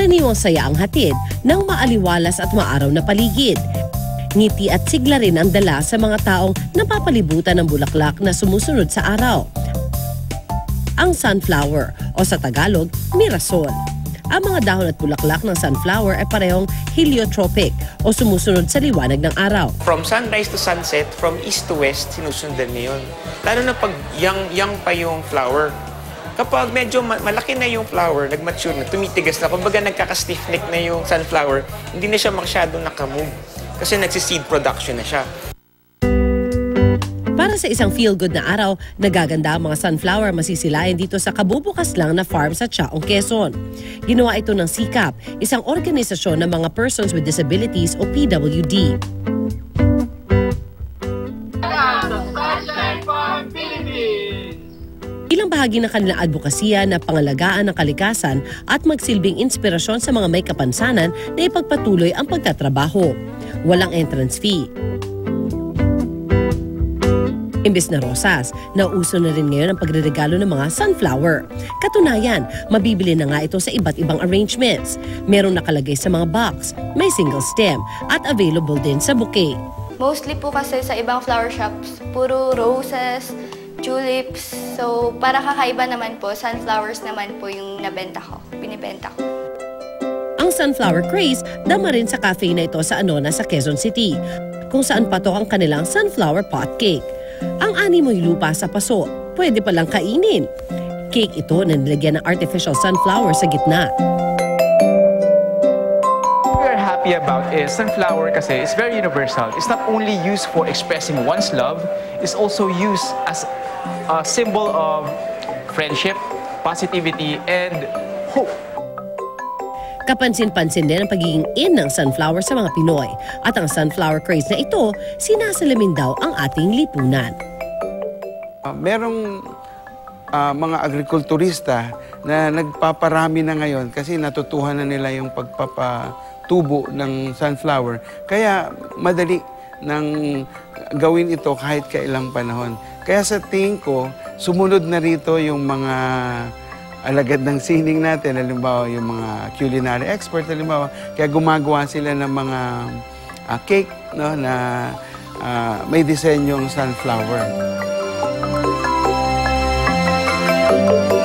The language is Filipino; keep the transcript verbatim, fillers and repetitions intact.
Karaniwang saya ang hatid ng maaliwalas at maaraw na paligid. Ngiti at sigla rin ang dala sa mga taong napapalibutan ng bulaklak na sumusunod sa araw. Ang sunflower o sa Tagalog, mirasol. Ang mga dahon at bulaklak ng sunflower ay parehong heliotropic o sumusunod sa liwanag ng araw. From sunrise to sunset, from east to west, sinusundan niya yun. Lalo na pag young, young pa yung flower. Kapag medyo malaki na yung flower, nag-mature na, tumitigas na, kumbaga nagkaka-stiff neck na yung sunflower, hindi na siya masyadong nakamove kasi nagsiseed production na siya. Para sa isang feel-good na araw, nagaganda ang mga sunflower masisilayan dito sa kabubukas lang na farm sa Chaong, Quezon. Ginawa ito ng SICAP, isang organisasyon ng mga Persons with Disabilities o P W D. Ilang bahagi ng kanilang advokasya na pangalagaan ng kalikasan at magsilbing inspirasyon sa mga may kapansanan na ipagpatuloy ang pagtatrabaho. Walang entrance fee. Imbes na rosas, nauso na rin ngayon ang pagreregalo ng mga sunflower. Katunayan, mabibili na nga ito sa iba't ibang arrangements. Merong nakalagay sa mga box, may single stem, at available din sa bouquet. Mostly po kasi sa ibang flower shops, puro roses, tulips. So, para kakaiba naman po, sunflowers naman po yung nabenta ko, binibenta ko. Ang sunflower craze dama rin sa cafe na ito sa Anona sa Quezon City, kung saan patok ang kanilang sunflower pot cake. Ang animoy lupa sa paso, pwede palang kainin. Cake ito na nilagyan ng artificial sunflower sa gitna. What we're happy about is sunflower kasi is very universal. It's not only used for expressing one's love, it's also used as a symbol of friendship, positivity, and hope. Kapansin-pansin din ang pagiging in ng sunflower sa mga Pinoy. At ang sunflower craze na ito, sinasalamin daw ang ating lipunan. Uh, merong uh, mga agrikulturista na nagpaparami na ngayon kasi natutuhan na nila yung pagpapatubo ng sunflower. Kaya madali nang gawin ito kahit kailang panahon. Kaya sa tingin ko, sumunod na rito yung mga alagad ng sining natin, halimbawa yung mga culinary expert, halimbawa, kaya gumagawa sila ng mga uh, cake no, na uh, may disenyong sunflower.